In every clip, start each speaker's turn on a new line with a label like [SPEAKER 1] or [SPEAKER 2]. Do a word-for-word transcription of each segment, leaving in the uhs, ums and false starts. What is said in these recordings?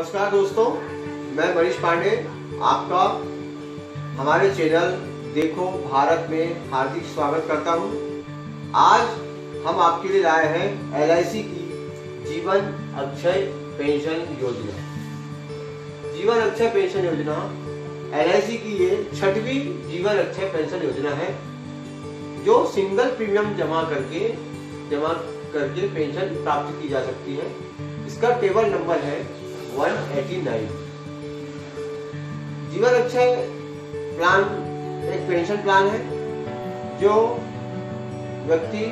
[SPEAKER 1] नमस्कार दोस्तों, मैं मनीष पांडे आपका हमारे चैनल देखो भारत में हार्दिक स्वागत करता हूं। आज हम आपके लिए लाए हैं एल आई सी की जीवन अक्षय पेंशन योजना। जीवन अक्षय पेंशन योजना एल आई सी की ये छठवीं जीवन अक्षय पेंशन योजना है, जो सिंगल प्रीमियम जमा करके जमा करके पेंशन प्राप्त की जा सकती है। इसका टेबल नंबर है एक सौ नवासी। जीवन अक्षय प्लान एक पेंशन प्लान है जो व्यक्ति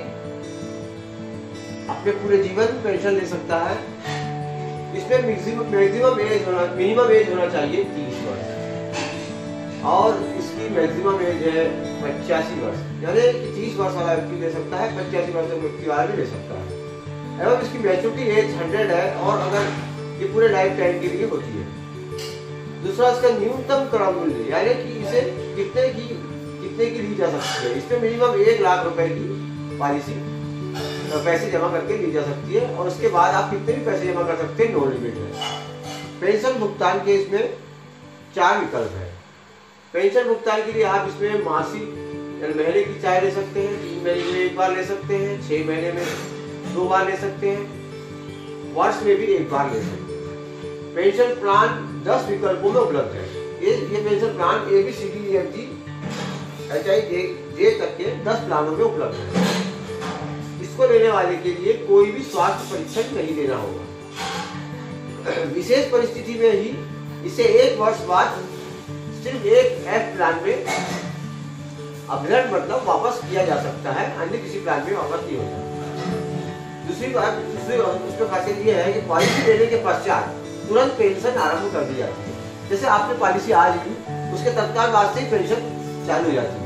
[SPEAKER 1] अपने पूरे जीवन पेंशन ले सकता है। इसमें मैक्सिमम मैक्सिमम एज होना मिनिमम एज होना चाहिए तीस वर्ष और इसकी मैक्सिमम एज है पचासी वर्ष, यानी कि तीस वर्ष वाला व्यक्ति ले सकता है, पचासी वर्ष व्यक्ति वाला भी ले सकता है। एवं इसकी मैच्योरिटी एज सौ है और अगर ये पूरे लाइफ टाइम के लिए होती है। दूसरा, इसका न्यूनतम क्रम मूल्य, यानी कि इसे कितने की कितने की ली जा सकती है। इसमें मिनिमम एक लाख रुपए की पॉलिसी पैसे जमा करके ली जा सकती है और उसके बाद आप कितने भी पैसे जमा कर सकते हैं, नो लिमिट है। पेंशन भुगतान के इसमें चार विकल्प है। पेंशन भुगतान के लिए आप इसमें मासिक महीने की चाहे ले सकते हैं, तीन महीने में एक बार ले सकते हैं, छह महीने में दो बार ले सकते हैं, वर्ष में भी एक बार ले सकते हैं। पेंशन प्लान दस विकल्पों में उपलब्ध है। ये ये pension plan A B C D F G H I J तक के दस प्लानों में उपलब्ध है। इसको लेने वाले के लिए कोई भी स्वास्थ्य परीक्षण नहीं लेना होगा। विशेष परिस्थिति में ही इसे एक वर्ष बाद सिर्फ एक एफ प्लान में अपग्रेड मतलब वापस किया जा सकता है, अन्य किसी प्लान में वापस नहीं होता। दूसरी बात दूसरी उसमें खासियत ये है कि पॉलिसी लेने के पश्चात तुरंत पेंशन आरंभ कर दी जाती है। जैसे आपने पॉलिसी आज ली, उसके तत्काल बाद से ही पेंशन चालू हो जाती है।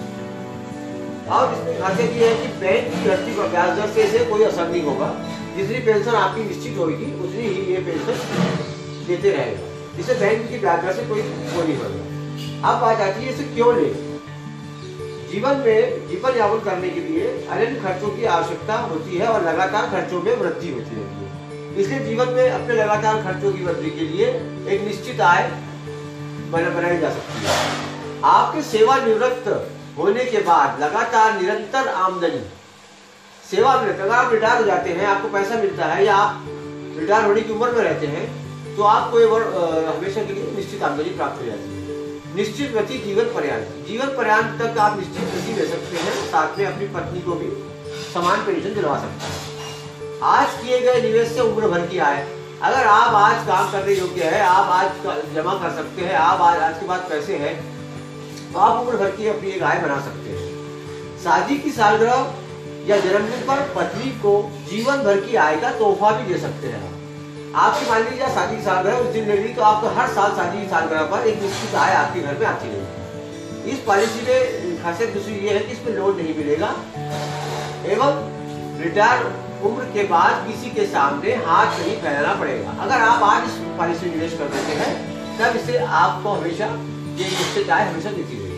[SPEAKER 1] और इसमें खासियत ये है कि बैंक की घटती ब्याज दर से इसे कोई असर नहीं होगा। जितनी पेंशन आपकी निश्चित होगी उतनी ही ये पेंशन देते रहेगा। इसे बैंक की ब्याज दर से कोई वो नहीं होगा। अब बात आती है इसे क्यों ले। जीवन में जीवन यापन करने के लिए अनंत खर्चों की आवश्यकता होती है और लगातार खर्चों में वृद्धि होती रहती है। इसलिए जीवन में अपने लगातार खर्चों की वृद्धि के लिए एक निश्चित आय बनाई जा सकती है। आपके सेवानिवृत्त होने के बाद लगातार निरंतर आमदनी सेवा में, अगर आप रिटायर हो जाते हैं, आपको पैसा मिलता है या आप रिटायर होने की उम्र में रहते हैं, तो आपको हमेशा के लिए निश्चित आमदनी प्राप्त हो जाती है। निश्चित गति जीवन पर्यंत जीवन पर्यंत तक आप निश्चित गति ले सकते हैं, साथ में अपनी पत्नी को भी समान पेंशन दिलवा सकते हैं। आज किए गए निवेश से उम्र भर की आय, अगर आप आज काम करने योग्य है, आप आज जमा कर सकते हैं, आप आज आज के बाद पैसे हैं, तो आप उम्र भर की अपनी एक आय बना सकते हैं। शादी की सालगिरह या जन्मदिन पर पत्नी को जीवन भर की आय का तोहफा भी दे सकते हैं। आपकी मान लीजिए शादी की सालगिरह उस दिन ले ली, तो आपको हर साल शादी की सालगिरह पर एक निश्चित आय आपके घर में आती रहेगी। इस पॉलिसी में खासियत दूसरी ये है कि इसमें लोन नहीं मिलेगा एवं रिटायर उम्र के बाद किसी के सामने हाथ नहीं फैलाना पड़ेगा। अगर आप आज इस पॉलिसी में निवेश कर देते हैं, तब इसे आपको हमेशा ये निश्चित आय हमेशा देती रहेगी।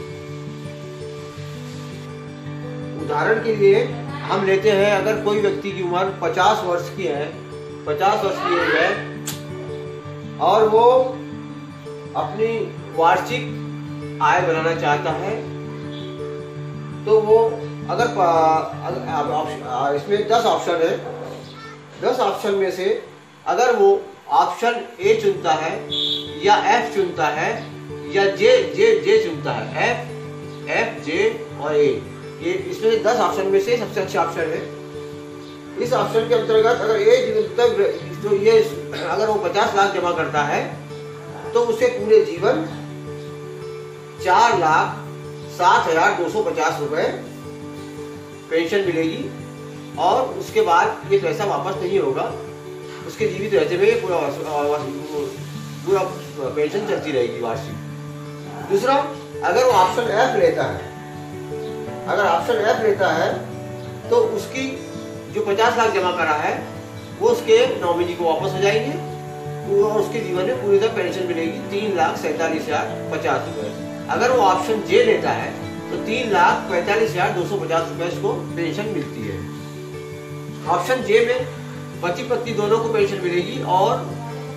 [SPEAKER 1] उदाहरण के लिए हम लेते हैं, अगर कोई व्यक्ति की उम्र पचास वर्ष की है पचास वर्ष की एज है और वो अपनी वार्षिक आय बनाना चाहता है, तो वो अगर, अगर इसमें दस ऑप्शन है, दस ऑप्शन में से अगर वो ऑप्शन ए चुनता है या एफ चुनता है या जे जे जे चुनता है, एफ एफ जे और ए, ये इसमें दस ऑप्शन में से सबसे अच्छा ऑप्शन है। इस ऑप्शन के अंतर्गत अगर एज तक जो ये अगर वो पचास लाख जमा करता है, तो उसे पूरे जीवन चार लाख सात हजार दो सौ पचास रुपए पेंशन मिलेगी और उसके बाद ये पैसा वापस नहीं होगा। उसके जीवित रहते हुए पूरा पूरा पेंशन चलती रहेगी वार्षिक। दूसरा, अगर वो ऑप्शन एफ लेता है अगर ऑप्शन एफ लेता है तो उसकी जो पचास लाख जमा करा है वो उसके नॉमिनी को वापस हो जाएंगे और उसके जीवन में पूरी तरह पेंशन मिलेगी तीन लाख सैंतालीस हजार पचास रुपए। अगर वो ऑप्शन जे लेता है तो तीन लाख पैंतालीस हजार दो सौ पचास रुपए इसको पेंशन मिलती है। ऑप्शन जे में पति पत्नी दोनों को पेंशन मिलेगी और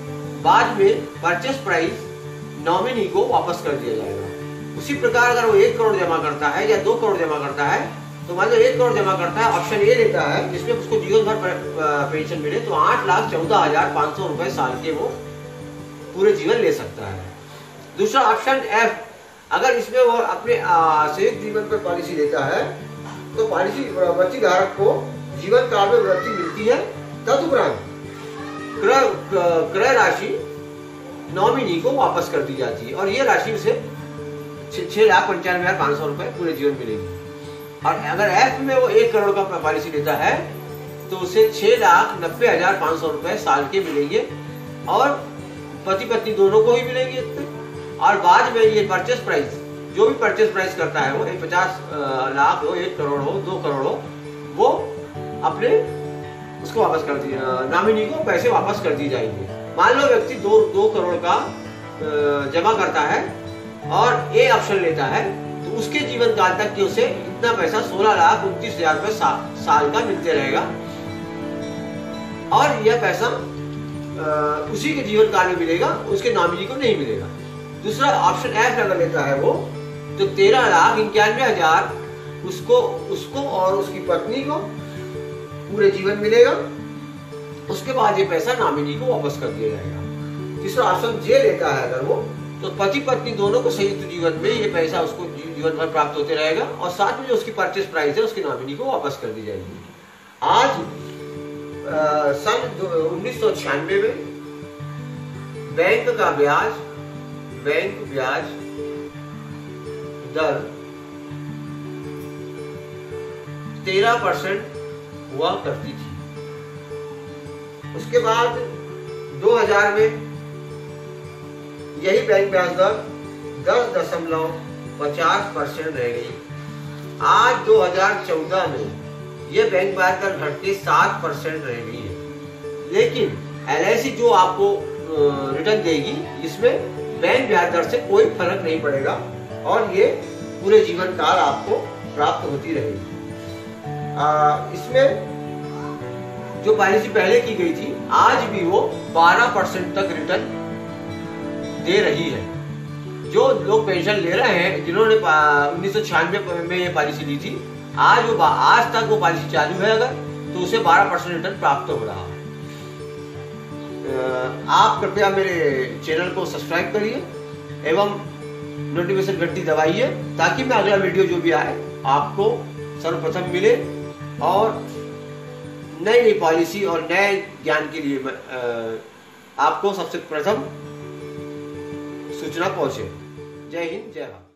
[SPEAKER 1] बाद में परचेस प्राइस नॉमिनी को वापस कर दिया जाएगा। उसी प्रकार अगर वो एक करोड़ जमा करता है या दो करोड़ जमा करता है, तो मान लो एक करोड़ जमा करता है, ऑप्शन ए लेता है जिसमें उसको जीवन भर पेंशन मिले, तो आठ लाख चौदह हजार पाँच सौ रुपए साल के वो पूरे जीवन ले सकता है। दूसरा ऑप्शन एफ, अगर इसमें वो अपने संयुक्त जीवन पर पॉलिसी लेता है तो पॉलिसी वृत्ति धारक को जीवन काल में वृत्ति मिलती है, तदुपरांत क्रय क्रय राशि नॉमिनी को वापस कर दी जाती है और ये राशि उसे छह लाख पंचानवे हजार पाँच सौ रुपए पूरे जीवन मिलेगी। और अगर एफ में वो एक करोड़ का पॉलिसी लेता है तो उसे छह लाख नब्बे हजार पाँच सौ रुपए साल के मिलेंगे और पति पत्नी दोनों को ही मिलेंगे इतने। और बाद में ये परचेस प्राइस, जो भी परचेस प्राइस करता है वो एक पचास लाख हो, एक करोड़ हो, दो करोड़ हो, वो अपने उसको वापस कर दिया, नॉमिनी को पैसे वापस कर दी जाएंगे। मान लो व्यक्ति दो दो करोड़ का जमा करता है और ए ऑप्शन लेता है तो उसके जीवन काल तक कि उसे इतना पैसा सोलह लाख उनतीस हजार रुपए सा, साल का मिलते रहेगा और यह पैसा आ, उसी के जीवन काल में मिलेगा, उसके नॉमिनी को नहीं मिलेगा। दूसरा ऑप्शन एफ अगर लेता है वो तो तेरह लाख इक्यानवे हजार उसको उसको और उसकी पत्नी को पूरे जीवन मिलेगा, उसके बाद ये पैसा नॉमिनी को वापस कर दिया जाएगा। तीसरा ऑप्शन जे लेता है अगर वो तो पति पत्नी दोनों को संयुक्त जीवन में ये पैसा उसको जीवन भर प्राप्त होते रहेगा और साथ में जो उसकी परचेस प्राइस है उसकी नॉमिनी को वापस कर दी जाएगी। आज सन उन्नीस सौ छियानवे में बैंक का ब्याज बैंक ब्याज दर तेरह परसेंट हुआ करती थी। उसके बाद दो हज़ार में यही बैंक ब्याज दर दस दशमलव पचास परसेंट रह गई। आज दो हज़ार चौदह में यह बैंक ब्याज दर घट के सात परसेंट रह गई है। लेकिन एल आई सी जो आपको रिटर्न देगी इसमें बैंक ब्याज दर से कोई फर्क नहीं पड़ेगा और ये पूरे जीवन काल आपको प्राप्त होती रहेगी। इसमें जो पॉलिसी पहले की गई थी आज भी वो बारह परसेंट तक रिटर्न दे रही है। जो लोग पेंशन ले रहे हैं जिन्होंने उन्नीस सौ छियानवे में ये पॉलिसी ली थी, आज वो आज तक वो पॉलिसी चालू है अगर तो उसे बारह परसेंट रिटर्न प्राप्त हो रहा है। आप कृपया मेरे चैनल को सब्सक्राइब करिए एवं नोटिफिकेशन घंटी दबाइए ताकि मैं अगला वीडियो जो भी आए आपको सर्वप्रथम मिले और नई नई पॉलिसी और नए ज्ञान के लिए आपको सबसे प्रथम सूचना पहुंचे। जय हिंद, जय भारत।